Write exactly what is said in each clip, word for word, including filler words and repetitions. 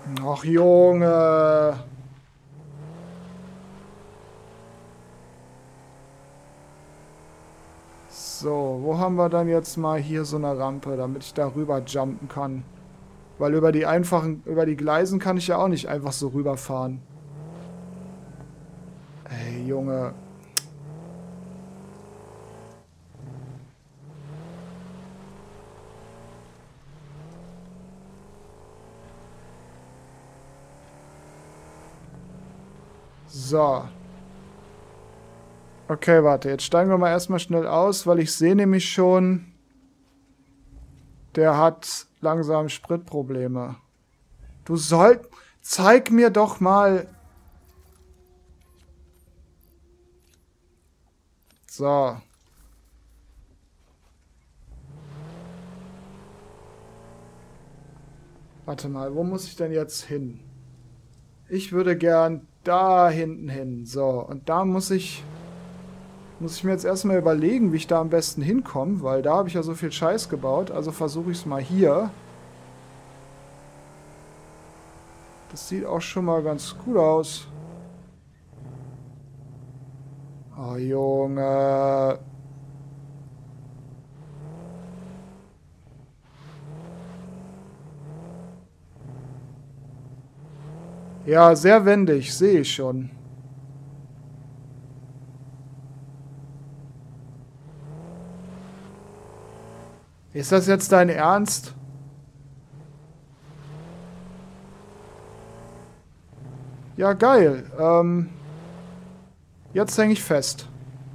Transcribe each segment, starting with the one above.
Ach, Junge. So, wo haben wir dann jetzt mal hier so eine Rampe, damit ich da rüber jumpen kann? Weil über die einfachen, über die Gleisen kann ich ja auch nicht einfach so rüberfahren. Ey, Junge. So. Okay, warte, jetzt steigen wir mal erstmal schnell aus, weil ich sehe nämlich schon, der hat langsam Spritprobleme. Du sollst... Zeig mir doch mal... So. Warte mal, wo muss ich denn jetzt hin? Ich würde gern da hinten hin. So, und da muss ich... Muss ich mir jetzt erstmal überlegen, wie ich da am besten hinkomme, weil da habe ich ja so viel Scheiß gebaut. Also versuche ich es mal hier. Das sieht auch schon mal ganz gut aus. Oh, Junge. Ja, sehr wendig, sehe ich schon. Ist das jetzt dein Ernst? Ja, geil. Ähm, jetzt hänge ich fest.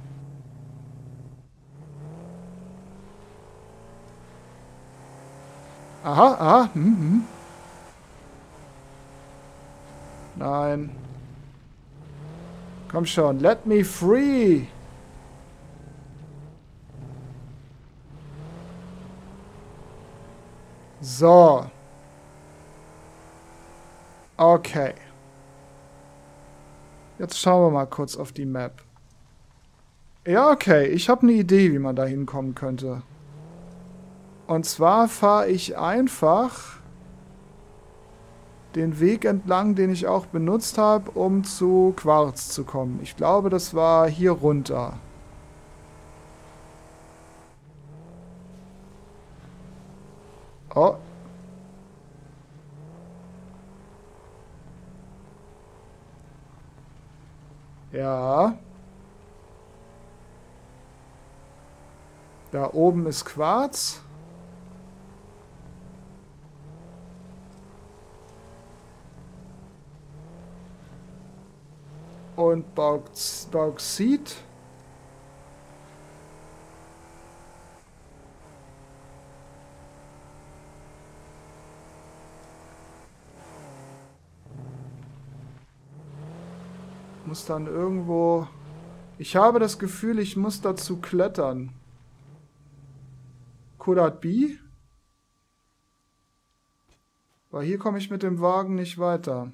Aha, aha. Hm, hm. Nein. Komm schon, let me free. So. Okay. Jetzt schauen wir mal kurz auf die Map. Ja, okay. Ich habe eine Idee, wie man da hinkommen könnte. Und zwar fahre ich einfach den Weg entlang, den ich auch benutzt habe, um zu Quarz zu kommen. Ich glaube, das war hier runter. Oh. Ja. Da oben ist Quarz. Und Bauxit. Muss dann irgendwo... Ich habe das Gefühl, ich muss dazu klettern. Could that be? Weil hier komme ich mit dem Wagen nicht weiter.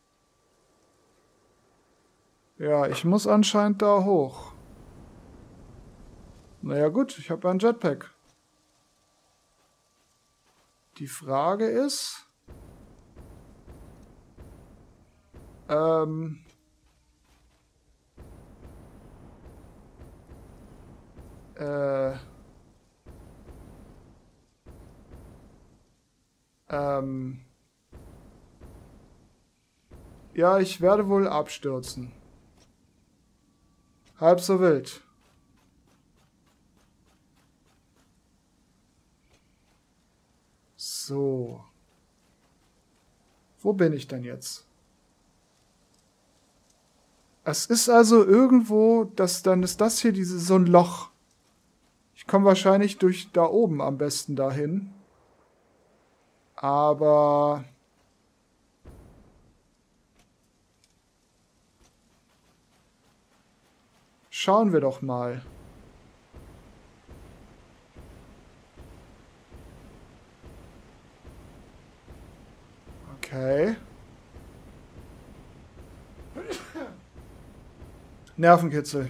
Ja, ich muss anscheinend da hoch. Naja gut, ich habe ein Jetpack. Die Frage ist... Ähm... Äh... Ähm... Ja, ich werde wohl abstürzen. Halb so wild. So. Wo bin ich denn jetzt? Es ist also irgendwo, das, dann ist das hier diese, so ein Loch. Ich komme wahrscheinlich durch da oben am besten dahin. Aber... Schauen wir doch mal. Okay. Nervenkitzel.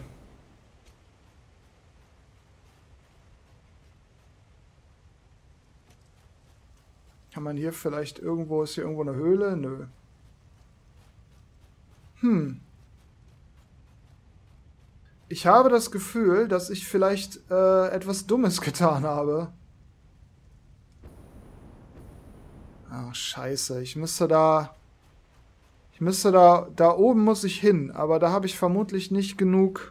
Kann man hier vielleicht irgendwo... Ist hier irgendwo eine Höhle? Nö. Hm. Ich habe das Gefühl, dass ich vielleicht äh, etwas Dummes getan habe. Oh, scheiße. Ich müsste da... Ich müsste da... Da oben muss ich hin. Aber da habe ich vermutlich nicht genug...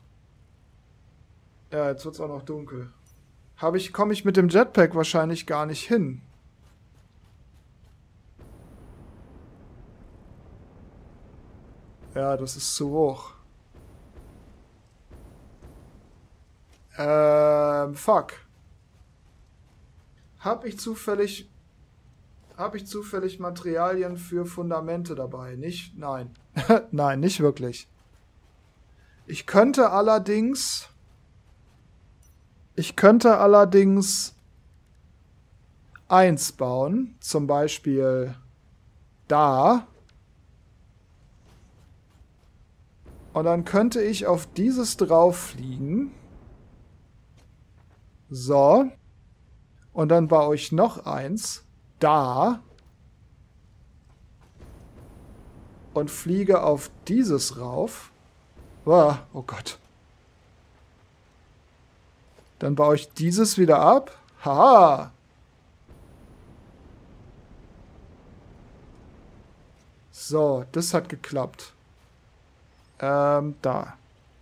Ja, jetzt wird es auch noch dunkel. Habe ich, komme ich mit dem Jetpack wahrscheinlich gar nicht hin. Ja, das ist zu hoch. Ähm, fuck. Hab ich zufällig... Hab ich zufällig Materialien für Fundamente dabei? Nicht? Nein. Nein, nicht wirklich. Ich könnte allerdings... Ich könnte allerdings... eins bauen. Zum Beispiel... da. Und dann könnte ich auf dieses drauf fliegen. So. Und dann baue ich noch eins. Da. Und fliege auf dieses rauf. Oh, oh Gott. Dann baue ich dieses wieder ab. Haha. So, das hat geklappt. Ähm, da.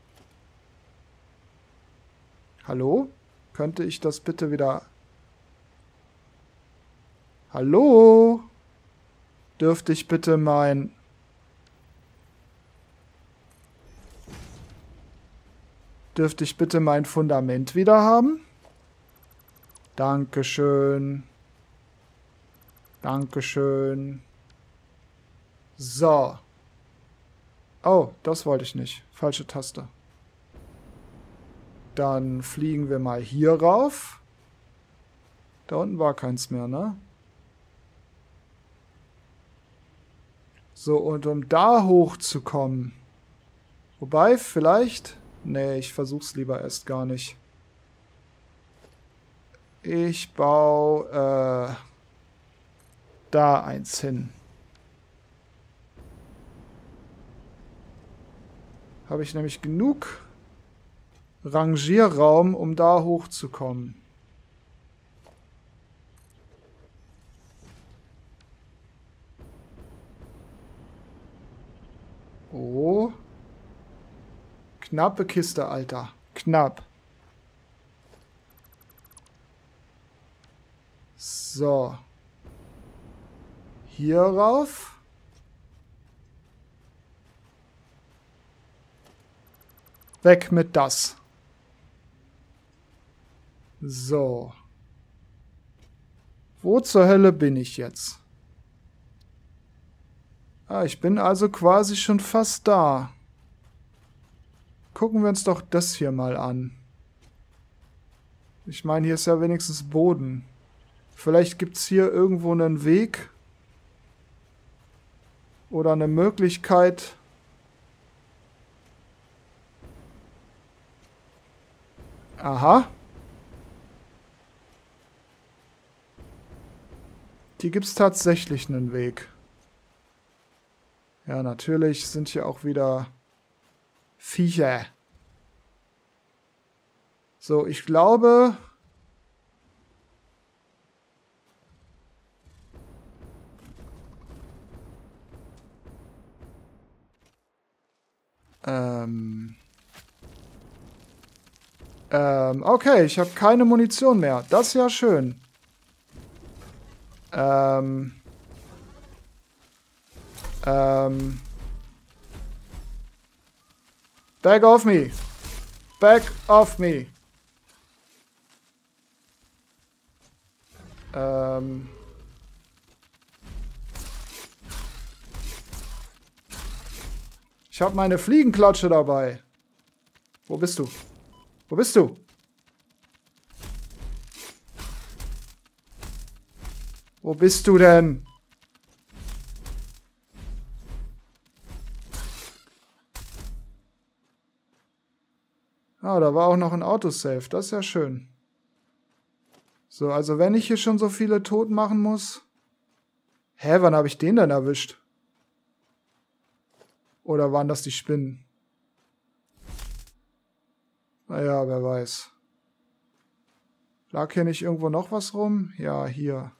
Hallo? Könnte ich das bitte wieder... Hallo? Dürfte ich bitte mein... Dürfte ich bitte mein Fundament wieder haben? Dankeschön. Dankeschön. So. Oh, das wollte ich nicht. Falsche Taste. Dann fliegen wir mal hier rauf. Da unten war keins mehr, ne? So, und um da hochzukommen. Wobei, vielleicht... Nee, ich versuch's lieber erst gar nicht. Ich baue äh, da eins hin. Habe ich nämlich genug Rangierraum, um da hochzukommen. Oh. Knappe Kiste, Alter. Knapp. So. Hier rauf. Weg mit das. So. Wo zur Hölle bin ich jetzt? Ah, ich bin also quasi schon fast da. Gucken wir uns doch das hier mal an. Ich meine, hier ist ja wenigstens Boden. Vielleicht gibt es hier irgendwo einen Weg. Oder eine Möglichkeit... Aha. Hier gibt es tatsächlich einen Weg. Ja, natürlich sind hier auch wieder Viecher. So, ich glaube... Ähm... Ähm, okay, ich habe keine Munition mehr. Das ist ja schön. Ähm... Ähm... Back off me. Back off me. Ähm... Ich habe meine Fliegenklatsche dabei. Wo bist du? Wo bist du? Wo bist du denn? Ah, da war auch noch ein Autosave. Das ist ja schön. So, also wenn ich hier schon so viele tot machen muss... Hä, wann habe ich den denn erwischt? Oder waren das die Spinnen? Naja, wer weiß. Lag hier nicht irgendwo noch was rum? Ja, hier.